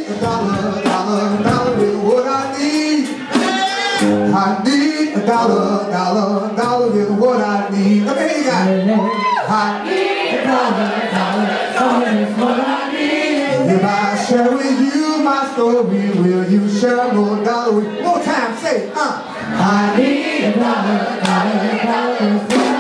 need a dollar, dollar, dollar is what I need. I need a dollar, dollar, dollar is what I need. Let me hear you guys. I need a dollar, dollar, dollar is what I need. If I share with you my story, will you share more dollar with me? More time, say it, I need a dollar, dollar, dollar is what I need.